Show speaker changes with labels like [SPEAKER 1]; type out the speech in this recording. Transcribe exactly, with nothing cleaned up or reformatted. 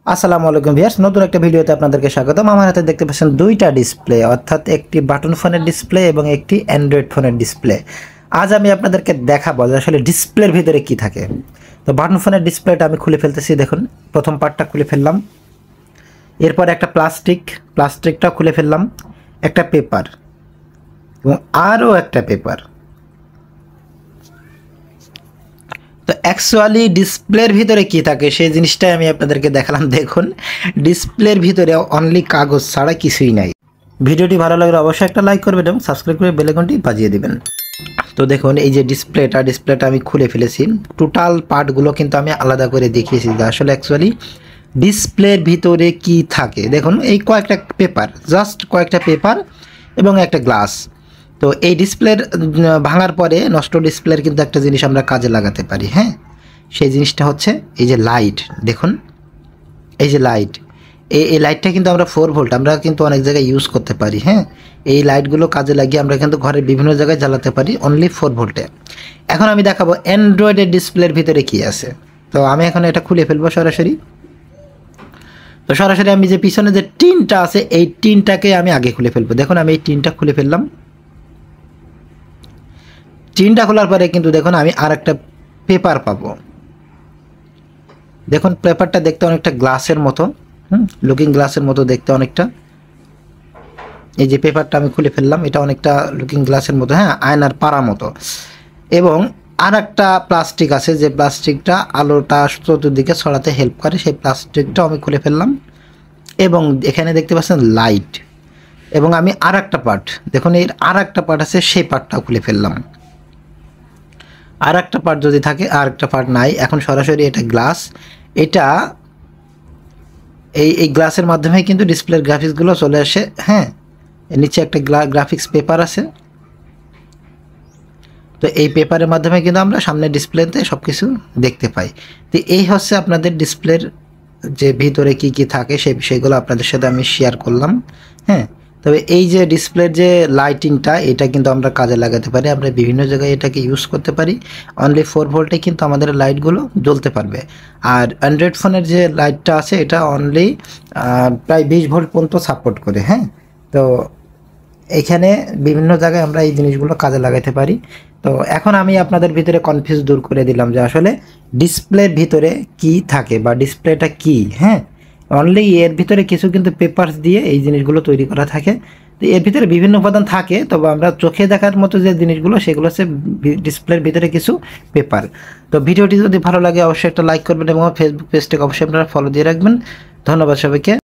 [SPEAKER 1] আসসালামু আলাইকুম ভিউয়ার্স, নতুন একটা ভিডিওতে আপনাদেরকে স্বাগতম। আমার হাতে দেখতে পাচ্ছেন দুইটা ডিসপ্লে, অর্থাৎ একটি বাটন ফোনের ডিসপ্লে এবং একটি অ্যান্ড্রয়েড ফোনের ডিসপ্লে। আজ আমি আপনাদেরকে দেখাবো যে আসলে ডিসপ্লের ভিতরে কি থাকে। তো বাটন ফোনের ডিসপ্লেটা আমি খুলে ফেলতেছি। দেখুন, প্রথম পার্টটা খুলে ফেললাম, এরপর একটা প্লাস্টিক প্লাস্টিকটা খুলে ফেললাম, একটা পেপার এবং আরও একটা পেপার। তো অ্যাকচুয়ালি ডিসপ্লের ভিতরে কি থাকে সেই জিনিসটাই আমি আপনাদেরকে দেখালাম। দেখুন, ডিসপ্লের ভিতরে অনলি কাগজ ছাড়া কিছুই নাই। ভিডিওটি ভালো লাগলে অবশ্যই একটা লাইক করবেন এবং সাবস্ক্রাইব করে বেল আইকনটি বাজিয়ে দিবেন। তো দেখুন, এই যে ডিসপ্লেটা ডিসপ্লেটা আমি খুলে ফেলেছি। টোটাল পার্টগুলো কিন্তু আমি আলাদা করে দেখিয়েছি যে আসলে অ্যাকচুয়ালি ডিসপ্লের ভিতরে কি থাকে। দেখুন, এই কয়েকটা পেপার, জাস্ট কয়েকটা পেপার এবং একটা গ্লাস। তো এই ডিসপ্লের ভাঙার পরে নষ্ট ডিসপ্লের কিন্তু একটা জিনিস আমরা কাজে লাগাতে পারি। হ্যাঁ, সেই জিনিসটা হচ্ছে এই যে লাইট। দেখুন, এই যে লাইট, এই এই লাইটটা কিন্তু আমরা ফোর ভোল্ট আমরা কিন্তু অনেক জায়গায় ইউজ করতে পারি। হ্যাঁ, এই লাইটগুলো কাজে লাগিয়ে আমরা কিন্তু ঘরের বিভিন্ন জায়গায় জ্বালাতে পারি অনলি ফোর ভোল্টে। এখন আমি দেখাবো অ্যান্ড্রয়েডের ডিসপ্লের ভিতরে কি আছে। তো আমি এখন এটা খুলে ফেলবো সরাসরি। তো সরাসরি আমি যে পিছনে যে টিনটা আছে এই টিনটাকে আমি আগে খুলে ফেলবো। দেখুন, আমি এই টিনটা খুলে ফেললাম। টিনটা খোলার পরে কিন্তু দেখুন আমি আর একটা পেপার পাবো। দেখুন, পেপারটা দেখতে অনেকটা গ্লাসের মতো, হুম লুকিং গ্লাসের মতো দেখতে অনেকটা। এই যে পেপারটা আমি খুলে ফেললাম, এটা অনেকটা লুকিং গ্লাসের মতো, হ্যাঁ আয়নার পাড়া মতো। এবং আর একটা প্লাস্টিক আছে যে প্লাস্টিকটা আলোটা চতুর্দিকে ছড়াতে হেল্প করে, সেই প্লাস্টিকটাও আমি খুলে ফেললাম। এবং এখানে দেখতে পাচ্ছেন লাইট। এবং আমি আর একটা পার্ট, দেখুন এর আর একটা পার্ট আছে, সেই পার্টটাও খুলে ফেললাম। আর একটা পার্ট যদি থাকে, আর একটা পার্ট নাই। এখন সরাসরি এটা গ্লাস, এটা এই এই গ্লাসের মাধ্যমে কিন্তু ডিসপ্লের গ্রাফিক্সগুলো চলে আসে। হ্যাঁ, নিচে একটা গ্রাফিক্স পেপার আছে। তো এই পেপারের মাধ্যমে কিন্তু আমরা সামনে ডিসপ্লেতে সব কিছু দেখতে পাই। তো এই হচ্ছে আপনাদের ডিসপ্লের যে ভিতরে কি কি থাকে সেই বিষয়গুলো আপনাদের সাথে আমি শেয়ার করলাম। হ্যাঁ, তবে এই যে ডিসপ্লের যে লাইটিংটা, এটা কিন্তু আমরা কাজে লাগাতে পারি, আমরা বিভিন্ন জায়গায় এটাকে ইউজ করতে পারি। অনলি ফোর ভোল্টে কিন্তু আমাদের লাইটগুলো জ্বলতে পারবে। আর অ্যান্ড্রয়েড ফোনের যে লাইটটা আছে এটা অনলি প্রায় বিশ ভোল্ট পর্যন্ত সাপোর্ট করে। হ্যাঁ, তো এখানে বিভিন্ন জায়গায় আমরা এই জিনিসগুলো কাজে লাগাতে পারি। তো এখন আমি আপনাদের ভিতরে কনফিউজ দূর করে দিলাম যে আসলে ডিসপ্লের ভিতরে কি থাকে বা ডিসপ্লেটা কি। হ্যাঁ, অনলি এর ভিতরে কিছু কিন্তু পেপারস দিয়ে এই জিনিসগুলো তৈরি করা থাকে। তো এর ভিতরে বিভিন্ন উপাদান থাকে, তবে আমরা চোখে দেখার মতো যে জিনিসগুলো সেগুলো হচ্ছে ডিসপ্লের ভিতরে কিছু পেপার। তো ভিডিওটি যদি ভালো লাগে অবশ্যই একটা লাইক করবেন এবং ফেসবুক পেজটাকে অবশ্যই আপনারা ফলো দিয়ে রাখবেন। ধন্যবাদ সবাইকে।